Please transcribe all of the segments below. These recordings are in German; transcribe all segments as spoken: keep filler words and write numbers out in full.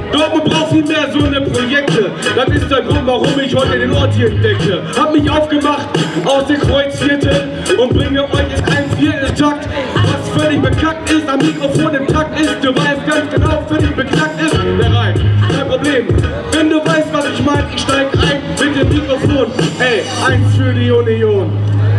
Dortmund braucht viel mehr so eine Projekte. Das ist der Grund, warum ich heute den Ort hier entdecke. Hab mich aufgemacht aus der Kreuzviertel und bringe euch in einen Vierteltakt, was völlig bekackt ist, am Mikrofon im Takt ist. Du weißt ganz genau, völlig bekackt ist. Wer rein? Kein Problem. Wenn du weißt, was ich meine, ich steig ein mit dem Mikrofon. Ey, eins für die Union.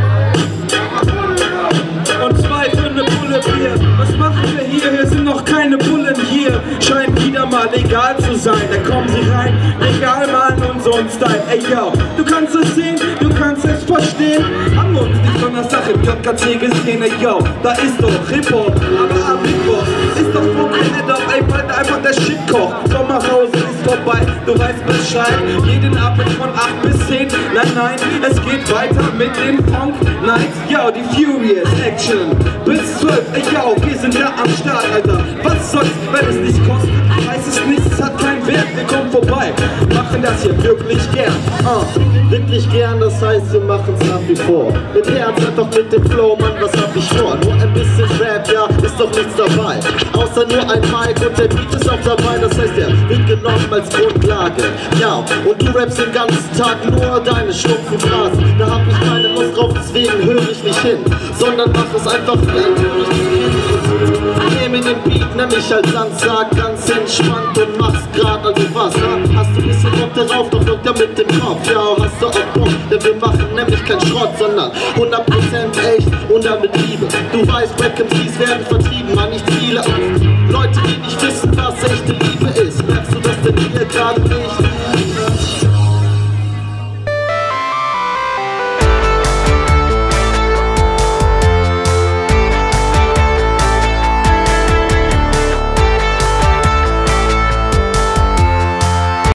Und zwei für eine Pulle Bier. Was machen wir hier? Hier sind noch keine Bullen hier. Scheint wieder mal legal zu sein. Da kommen sie rein, legal malen und so ein Style. Ey yo, du kannst es sehen, du kannst es verstehen. Haben wir uns nicht von der Sache im J K C gesehen. Ey yo, da ist doch Hip-Hop, aber am Mittwoch ist doch vorbereitet auf, ey, bald einfach der Shit kocht. Sommerpause ist vorbei, du weißt Bescheid. Jeden Abend von acht bis zehn. Nein, nein, es geht weiter mit den Funk Nights. Yo, die Furious Action. Bis zwölf, ey yo, wir sind ja am Start, Alter. Was soll's, wenn es nicht kostet? Weiß es nicht, es hat keinen Wert, wir kommen vorbei. Machen das hier wirklich gern. Uh. Wirklich gern, das heißt, wir machen's nach wie vor. Mit Herz, halt doch mit dem Flow, Mann, was hab ich vor? Nur ein bisschen Rap, ja, ist doch nichts dabei. Außer nur ein Mic und der Beat ist auch dabei. Das heißt, der wird genommen als Grundlage. Ja, und du rappst den ganzen Tag nur deine stumpfen Phrasen. Da hab ich keine Lust drauf, deswegen höre ich nicht hin. Sondern mach es einfach nehme den Beat, nenn mich als Sandsack, ganz entspannt und mach's grad, also was, ja? Hast du ein bisschen Bock darauf, doch wirkt er mit dem Kopf, ja, hast du auch Bock, denn wir machen nämlich kein Schrott, sondern hundert Prozent echt und dann mit Liebe. Du weißt, Rap-M Cs werden vertrieben, man, ich ziele auf Leute, die nicht wissen, was echte Liebe ist. Merkst du das denn hier gerade nicht?